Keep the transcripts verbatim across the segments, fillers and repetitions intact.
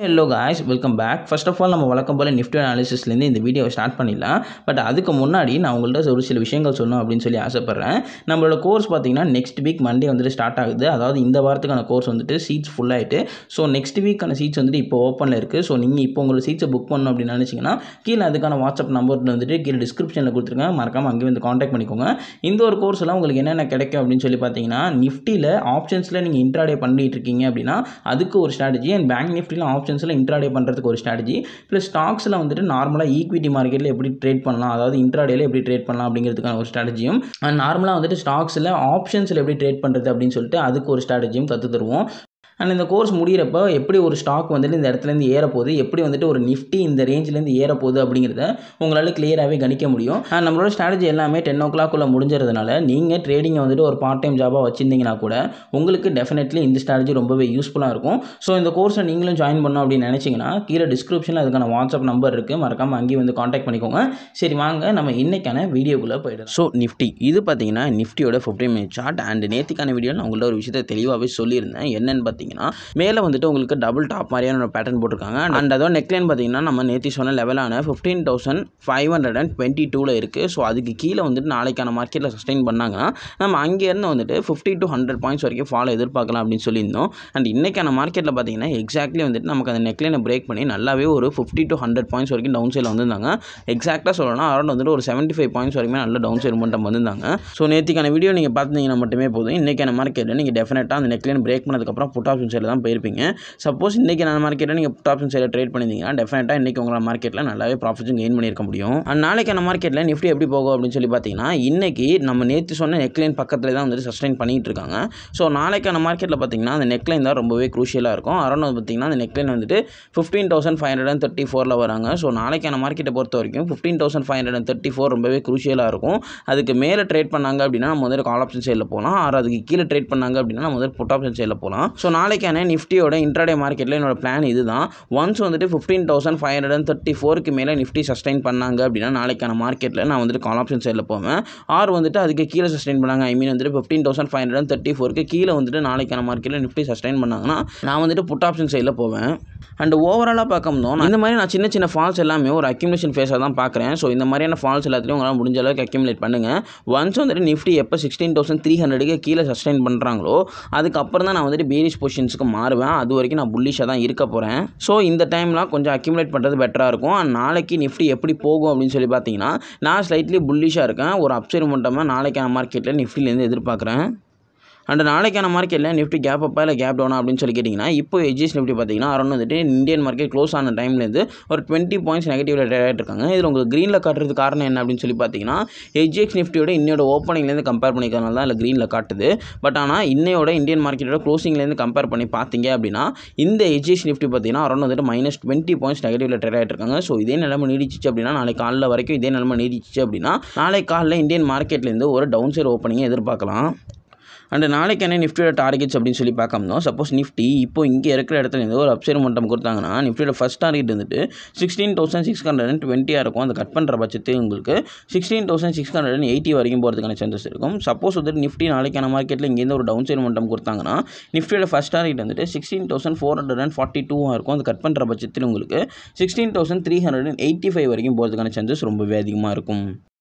Hello guys, welcome back. First of all, நம்ம வழக்கம் போல நிஃப்டி அனாலிசிஸ்லேருந்து இந்த வீடியோவை ஸ்டார்ட் பண்ணிடலாம். பட் அதுக்கு முன்னாடி நான் உங்கள்கிட்ட ஒரு சில விஷயங்கள் சொல்லணும் அப்படின்னு சொல்லி ஆசைப்பட்றேன். நம்மளோட கோர்ஸ் பார்த்தீங்கன்னா நெக்ஸ்ட் வீக் மண்டே வந்துட்டு ஸ்டார்ட் ஆகுது. அதாவது இந்த வாரத்துக்கான கோர்ஸ் வந்துட்டு சீட்ஸ் ஃபுல் ஆகிட்டு ஸோ நெக்ஸ்ட் வீக்கான சீட்ஸ் வந்துட்டு இப்போ ஓப்பனில் இருக்குது. ஸோ நீங்கள் இப்போ உங்களோட சீட்ஸை புக் பண்ணணும் அப்படின்னு நினச்சிங்கன்னா கீழே அதுக்கான வாட்ஸ்அப் நம்பர் வந்துட்டு கீழே டிஸ்கிரிப்ஷனில் கொடுத்துருங்க. மறக்காமல் அங்கே வந்து காண்டாக்ட் பண்ணிக்கோங்க. இந்த ஒரு கோர்ஸ் எல்லாம் உங்களுக்கு என்னென்ன கிடைக்கும் அப்படின்னு சொல்லி பார்த்தீங்கன்னா, நிஃப்டியில் ஆப்ஷன்ஸில் நீங்கள் இன்ட்ராடே பண்ணிட்டு இருக்கீங்க அப்படின்னா அதுக்கு ஒரு ஸ்ட்ராட்டஜி, அண்ட் பேங்க் நிஃப்டியில் ஆப்ஷன்ஸில் இன்ட்ராடே பண்ணுறதுக்கு ஒரு ஸ்ட்ராட்டஜி, ப்ளஸ் ஸ்டாக்ஸில் வந்துட்டு நார்மலாக ஈக்விட்டி மார்க்கெட்டில் எப்படி ட்ரேட் பண்ணலாம், அதாவது இன்ட்ராடேல எப்படி ட்ரேட் பண்ணலாம் அப்படிங்கிறதுக்கான ஒரு ஸ்ட்ராட்டஜியும், அண்ட் நார்மலாக வந்துட்டு ஸ்டாக்ஸில் ஆப்ஷன்ஸில் எப்படி ட்ரேட் பண்ணுறது அப்படின்னு சொல்லிட்டு அதுக்கு ஒரு ஸ்ட்ராட்டஜியும் கற்று தருவோம். அண்ட் இந்த கோர்ஸ் முடிகிறப்ப எப்படி ஒரு ஸ்டாக் வந்துட்டு இந்த இடத்துலேருந்து ஏறப்போகுது, எப்படி வந்துட்டு ஒரு நிஃப்டி இந்த ரேஞ்சிலேருந்து ஏறப்போகுது அப்படிங்கிறத உங்களால் கிளியராகவே கணிக்க முடியும். அண்ட் நம்மளோட ஸ்ட்ராட்டஜி எல்லாமே டென் ஓ கிளாக்குள்ளே முடிஞ்சதுனால நீங்கள் ட்ரேடிங்கை வந்துட்டு ஒரு பார்ட் டைம் ஜாபாக வச்சுருந்தீங்கன்னா கூட உங்களுக்கு டெஃபினெட்லி இந்த ஸ்ட்ராட்டஜி ரொம்பவே யூஸ்ஃபுல்லாக இருக்கும். ஸோ இந்த கோர்ஸை நீங்களும் ஜாயின் பண்ணணும் அப்படின்னு நினச்சிங்கன்னா கீழே டிஸ்கிரிப்ஷனில் அதுக்கான வாட்ஸ்அப் நம்பர் இருக்குது. மறக்காமல் அங்கேயும் வந்து காண்டாக்ட் பண்ணிக்கோங்க. சரி வாங்க நம்ம இன்றைக்கான வீடியோக்குள்ளே போய்டும். ஸோ நிஃப்டி இது பார்த்தீங்கன்னா நிஃப்டியோட ஃபிஃப்டீன் மினிட் சார்ட். அண்ட் நேற்றுக்கான வீடியோ நான் உங்கள்ட்ட ஒரு விஷயத்தை தெளிவாகவே சொல்லியிருந்தேன். என்னென்னு பார்த்தீங்கன்னா, மேலே வந்துட்டு உங்களுக்கு டபுள் டாப் மாதிரியான ஒரு பேட்டர்ன் போட்டிருக்காங்க. அண்ட் அதோட நெக்லைன் பார்த்தீங்கன்னா நம்ம நேற்று சொன்ன லெவலான fifteen thousand five hundred and twenty டூவில் இருக்குது. ஸோ அதுக்கு கீழே வந்துட்டு நாளைக்கான மார்க்கெட்டில் சஸ்டெயின் பண்ணாங்கன்னா நம்ம அங்கேருந்து வந்துட்டு ஃபிஃப்டி டு ஹண்ட்ரட் பாயிண்ட்ஸ் வரைக்கும் ஃபாலோ எதிர்பார்க்கலாம் அப்படின்னு சொல்லியிருந்தோம். அண்ட் இன்றைக்கான மார்க்கெட்டில் பார்த்தீங்கன்னா எக்ஸாக்ட்லி வந்துட்டு நமக்கு அந்த நெக்லைனை பிரேக் பண்ணி நல்லாவே ஒரு ஃபிஃப்டி டு ஹண்ட்ரட் பாயிண்ட்ஸ் வரைக்கும் டவுன் சைடில் வந்திருந்தாங்க. எக்ஸாக்டாக சொல்லணும்னா அரௌண்ட் வந்துட்டு ஒரு செவன்ட்டி ஃபைவ் பாயிண்ட்ஸ் வரைக்கும் நல்ல டவுன் சைடு மட்டும் வந்திருந்தாங்க. ஸோ நேற்றுக்கான வீடியோ நீங்கள் பார்த்தீங்கன்னா மட்டுமே போதும். இன்றைக்கான மார்க்கெட்டில் நீங்கள் டெஃபினட்டாக அந்த நெக்லைன் பிரேக் பண்ணதுக்கப்புறம் புட் ஆப்ஷன் சைடில் தான் போயிருப்பீங்க. சப்போஸ் இன்றைக்கி நான் மார்க்கெட்டில் நீங்கள் புட் ஆப்ஷன் சைடில் ட்ரேட் பண்ணியிருந்தீங்கன்னா டெஃபினட்டாக இன்றைக்கி உங்களோட மார்க்கெட்டில் நல்லாவே ப்ராஃபிட்ஸும் கெயின் பண்ணியிருக்க முடியும். அண்ட் நாளைக்கான மார்க்கெட்டில் நிஃப்டி எப்படி போகும் அப்படின்னு சொல்லி பார்த்தீங்கன்னா, இன்றைக்கி நம்ம நேற்று சொன்ன நெக்லைன் பக்கத்தில் தான் வந்துட்டு சஸ்டெயின் பண்ணிகிட்டு இருக்காங்க. ஸோ நாளைக்கான மார்க்கெட்டில் பார்த்தீங்கன்னா அந்த நெக்லைன் தான் ரொம்பவே க்ரூஷியலாக இருக்கும். அரௌண்ட் பார்த்தீங்கன்னா அந்த நெக்லைன் வந்துட்டு fifteen thousand five hundred and thirty ஃபோரில் வராங்க. ஸோ நாளைக்கான மார்க்கெட்டை பொறுத்த வரைக்கும் fifteen thousand five hundred and thirty four ரொம்பவே க்ரூஷியலாக இருக்கும். அதுக்கு மேலே ட்ரேட் பண்ணாங்க அப்படின்னா நம்ம வந்துட்டு கால் ஆப்ஷன் சைடில் போகலாம். ஆறு அதுக்கு கீழே ட்ரேட் பண்ணாங்க அப்படின்னா நம்ம வந்துட்டு புட் ஆப்ஷன் சைடில் போகலாம். ஸோ நாளைக்கான நிஃப்டியோட இன்ட்ராடே மார்க்கெட்டில் என்னோட பிளான் இதுதான். ஒன்ஸ் வந்துட்டு fifteen thousand five hundred and thirty ஃபோருக்கு மேலே நிஃப்டி சஸ்டெயின் பண்ணாங்க அப்படின்னா நாளைக்கான மார்க்கெட்டில் நான் வந்துட்டு கால் ஆப்ஷன் சைடில் போவேன். ஆர் வந்துட்டு அதுக்கு கீழே சஸ்டெயின் பண்ணாங்க, ஐ மீன் வந்துட்டு fifteen thousand five hundred and thirty ஃபோருக்கு கீழே வந்துட்டு நாளைக்கான மார்க்கெட்டில் நிஃப்டி சஸ்டெயின் பண்ணாங்கன்னா நான் வந்துட்டு புட் ஆப்ஷன் சைடில் போவேன். அண்ட் ஓவராலாக பார்க்கணும் இந்த மாதிரி நான் சின்ன சின்ன ஃபால்ஸ் எல்லாமே ஒரு அக்யூமுலேஷன் ஃபேஸாக தான் பார்க்குறேன். ஸோ இந்த மாதிரியான ஃபால்ஸ் எல்லாத்தையும் உங்களால் முடிஞ்ச அளவுக்கு அக்யூமுலேட் பண்ணுங்கள். ஒன்ஸ் வந்துட்டு நிஃப்டி எப்போ சிக்ஸ்டீன் தௌசண்ட் த்ரீ ஹண்ட்ரடுக்கு கீழே சஸ்டெயின் பண்ணுறாங்களோ அதுக்கப்புறம் தான் நான் வந்துட்டு பேரிஷ் பொசிஷன்ஸுக்கு மாறுவேன். அது வரைக்கும் நான் புல்லிஷாக தான் இருக்க போகிறேன். ஸோ இந்த டைம்லாம் கொஞ்சம் அக்யூமுலேட் பண்ணுறது பெட்டராக இருக்கும். அண்ட் நாளைக்கு நிஃப்டி எப்படி போகும் அப்படின்னு சொல்லி பார்த்தீங்கன்னா நான் ஸ்லைட்லி புல்லிஷாக இருக்கேன். ஒரு அப்சைட் மொமெண்டமாக நாளைக்கான மார்க்கெட்டில் நிஃப்டிலேருந்து எதிர்பார்க்குறேன். அண்ட் நாளைக்கான மார்க்கெட்டில் நிஃப்டி கேப் அப்பா இல்லை கேப் டவுனா அப்படின்னு சொல்லி கேட்டிங்கன்னா இப்போ எஜ்ஜிஎஸ் நிஃப்டி பார்த்தீங்கன்னா அரௌண்ட் வந்துட்டு இந்தியன் மார்க்கெட் க்ளோஸ் ஆன டைம்லேருந்து ஒரு டுவெண்ட்டி பாயிண்ட்ஸ் நெகட்டிவ்ல ட்ரேட் ஆகிட்டு இருக்காங்க. இதில் உங்களுக்கு க்ரீனில் காட்டுறது காரணம் என்ன அப்படின்னு சொல்லி பார்த்தீங்கன்னா எஜ்ஜிஎக்ஸ் நிஃப்டியோட இன்னையோட ஓப்பனிங்லேருந்து கம்பேர் பண்ணிக்கிறதுனால தான் இல்லை க்ரீனில் காட்டுது. பட் ஆனால் இன்னையோட இந்தியன் மார்க்கெட்டோட க்ளோசிங்லேருந்து கம்பேர் பண்ணி பார்த்தீங்க அப்படின்னா இந்த எஜ்ஜிஎஸ் நிஃப்டி பார்த்தீங்கன்னா அரௌண்ட் வந்துட்டு மைனஸ் டுவெண்ட்டி பாயிண்ட்ஸ் நெகட்டிவ்ல ட்ரேட் ஆகிட்டு இருக்காங்க. ஸோ இதே நிலைமை நீடிச்சிச்சு அப்படின்னா நாளை காலையில் வரைக்கும் இதே நிலைமை நீடிச்சிச்சு அப்படின்னா நாளை காலையில் இந்தியன் மார்க்கெட்லேருந்து ஒரு டவுன் சைடு ஓப்பனிங்கை எதிர்பார்க்கலாம். அண்ட் நாளைக்கான நிஃப்டியோட டார்கெட்ஸ் அப்படின்னு சொல்லி பார்க்கணும். சப்போஸ் நிஃப்டி இப்போ இங்கே இருக்கிற இடத்துல இருந்து ஒரு அப்சைட் மொமெண்டம் கொடுத்தாங்கன்னா நிஃப்டியோட ஃபஸ்ட் டார்கெட் வந்துட்டு sixteen thousand six hundred and டுவெண்ட்டியாக இருக்கும். அந்த கட் பண்ணுற பட்சத்தில் உங்களுக்கு sixteen thousand six hundred and eighty வரைக்கும் போகிறதுக்கான சான்சஸ் இருக்கும். சப்போஸ் வந்துட்டு நிஃப்டி நாளைக்கான மார்க்கெட்டில் இங்கேருந்து ஒரு டவுன் சைட் மொமெண்டம் கொடுத்தாங்கன்னா நிஃப்டியோட ஃபஸ்ட் டார்கெட் வந்துட்டு sixteen thousand four hundred and forty டூவாக இருக்கும். அந்த கட் பண்ணுற பட்சத்தில் உங்களுக்கு sixteen thousand three hundred and eighty five வரைக்கும் போகிறதுக்கான சான்சஸ் ரொம்பவே அதிகமாக இருக்கும்.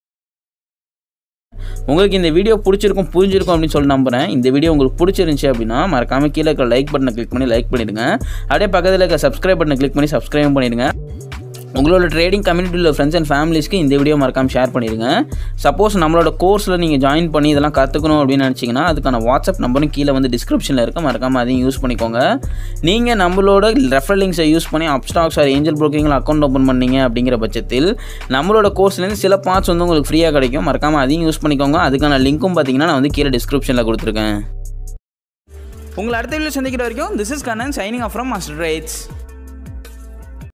உங்களுக்கு இந்த வீடியோ பிடிச்சிருக்கும் புரிஞ்சிருக்கும் அப்படின்னு சொல்லி நம்புறேன். இந்த வீடியோ உங்களுக்கு பிடிச்சிருந்துச்சு அப்படின்னா மறக்காம கீழே இருக்கிற லைக் பட்டனை கிளிக் பண்ணி லைக் பண்ணிடுங்க. அப்படியே பக்கத்தில் இருக்க சப்ஸ்கிரைப் பட்டனை கிளிக் பண்ணி சப்ஸ்கிரைப் பண்ணிடுங்க. உங்களோட ட்ரேடிங் கம்யூனிட்டியில் ஃப்ரெண்ட்ஸ் அண்ட் ஃபேமிலிஸ்க்கு இந்த வீடியோ மறக்காமல் ஷேர் பண்ணிடுங்க. சப்போஸ் நம்மளோட கோர்ஸில் நீங்கள் ஜாயின் பண்ணி இதெல்லாம் கற்றுக்கணும் அப்படின்னு நினச்சிங்கன்னா அதுக்கான வாட்ஸ்அப் நம்பரும் கீழே வந்து டிஸ்கிரிப்ஷனில் இருக்க, மறக்காமல் அதையும் யூஸ் பண்ணிக்கோங்க. நீங்கள் நம்மளோட ரெஃபரல் லிங்க்ஸை யூஸ் பண்ணி upstox ஆர் ஏஞ்சல் ப்ரோக்கிங்கில் அக்கௌண்ட் ஓப்பன் பண்ணீங்க அப்படிங்கிற பட்சத்தில் நம்மளோட கோர்ஸ்லேருந்து சில பார்ட்ஸ் வந்து உங்களுக்கு ஃப்ரீயாக கிடைக்கும். மறக்காமல் அதையும் யூஸ் பண்ணிக்கோங்க. அதுக்கான லிங்க்கும் பார்த்தீங்கன்னா நான் வந்து கீழே டிஸ்கிரிப்ஷனில் கொடுத்துருக்கேன். உங்களை அடுத்த வீடியோ சந்திக்கிற வரைக்கும் this is Kannan signing off from Master trades.